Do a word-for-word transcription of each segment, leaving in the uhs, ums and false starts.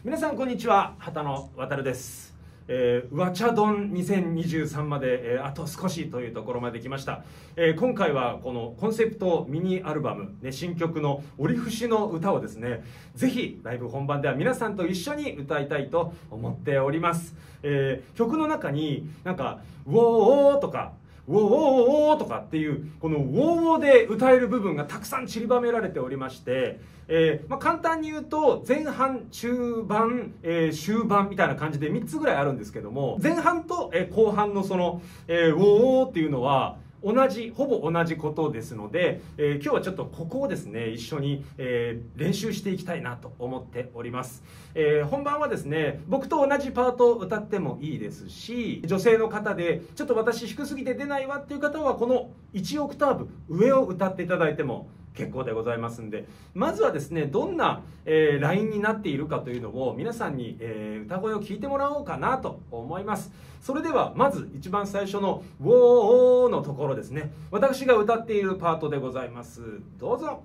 皆さんこんにちは、畑野渉です。えー、うわちゃ丼にせんにじゅうさんまで、えー、あと少しというところまで来ました。えー、今回はこのコンセプトミニアルバム、ね、新曲の「折節の歌」をですね、ぜひライブ本番では皆さんと一緒に歌いたいと思っております。えー、曲の中になんか「ウォーオー」とか「ウォーオー」とかっていうこの「ウォーオー」で歌える部分がたくさん散りばめられておりまして、えーまあ、簡単に言うと前半中盤、えー、終盤みたいな感じでみっつぐらいあるんですけども、前半と、えー、後半のその「えー、ウォーオー」っていうのは同じほぼ同じことですので、えー、今日はちょっとここをですね一緒に、えー、練習していきたいなと思っております。えー、本番はですね僕と同じパートを歌ってもいいですし、女性の方でちょっと私低すぎて出ないわっていう方はこのいちオクターブ上を歌っていただいても結構でございますんで、まずはですねどんな、えー、ラインになっているかというのを皆さんに、えー、歌声を聞いてもらおうかなと思います。それではまず一番最初の「ウォーオー」のところですね、私が歌っているパートでございます。どうぞ。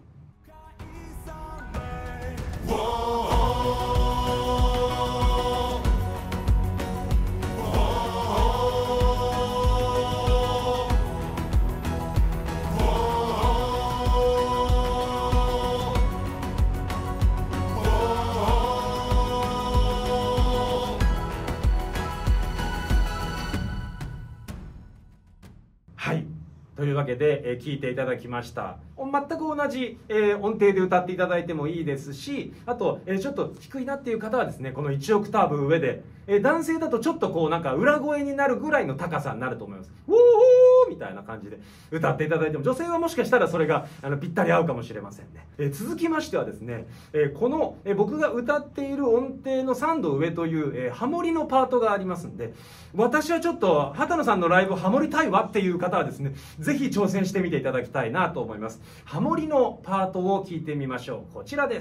はい、というわけで、えー、聴いていただきました。全く同じ、えー、音程で歌っていただいてもいいですし、あと、えー、ちょっと低いなっていう方はですねこのいちオクターブ上で、えー、男性だとちょっとこうなんか裏声になるぐらいの高さになると思います。ウォーホーみたいな感じで歌っていただいても、女性はもしかしたらそれがあのぴったり合うかもしれませんね。えー、続きましてはですね、えー、この、えー、僕が歌っている音程のさんど上という、えー、ハモリのパートがありますんで、私はちょっと畑野さんのライブハモりたいわっていう方はですねぜひ挑戦してみていただきたいなと思います。ハモリのパートを聞いてみましょう。こちらです。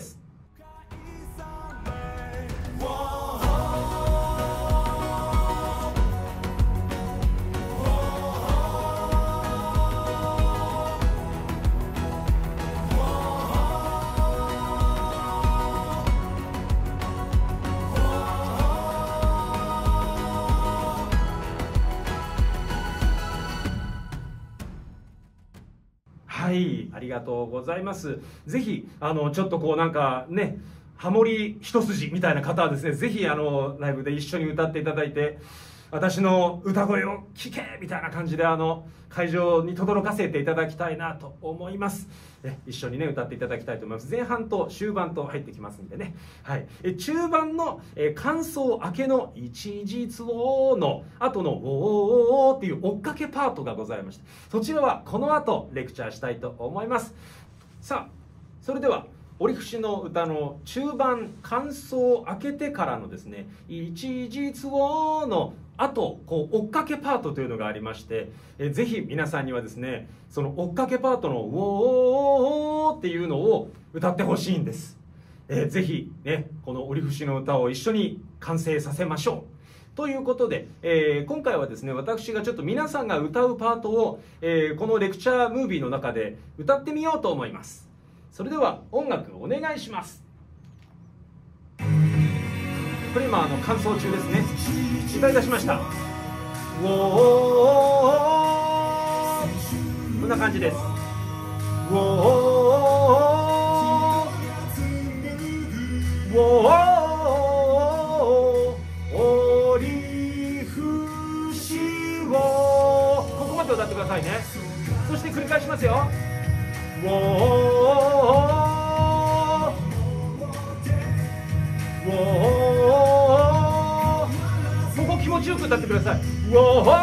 はい、ありがとうございます。ぜひあのちょっとこうなんかねハモリ一筋みたいな方はですねぜひあのライブで一緒に歌っていただいて、私の歌声を聴けみたいな感じであの会場に轟かせていただきたいなと思います。ね、一緒にね歌っていただきたいと思います。前半と終盤と入ってきますんでね。はい、え中盤のえ間奏明けの一日をの後の「おー」っていう追っかけパートがございまして、そちらはこの後レクチャーしたいと思います。さあそれでは折節の歌の中盤間奏明けてからのですね「一日を」のあとこう追っかけパートというのがありまして、えぜひ皆さんにはですねその追っかけパートの「ウォーオー」っていうのを歌ってほしいんです。えー、ぜひねこの折節の歌を一緒に完成させましょうということで、えー、今回はですね私がちょっと皆さんが歌うパートを、えー、このレクチャームービーの中で歌ってみようと思います。それでは音楽お願いします。これ今あの間奏中ですね。歌い出しました。ウォー、こんな感じです。ウォー、ウォー、折節をここまで歌ってくださいね。そして繰り返しますよ。ウォー、ウォー、ここ気持ちよく歌ってください。ウォ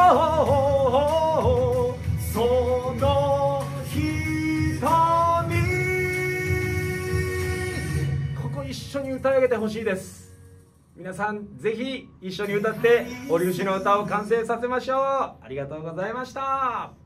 ー、その瞳、ここ一緒に歌い上げてほしいです。皆さんぜひ一緒に歌って折節の歌を完成させましょう。ありがとうございました。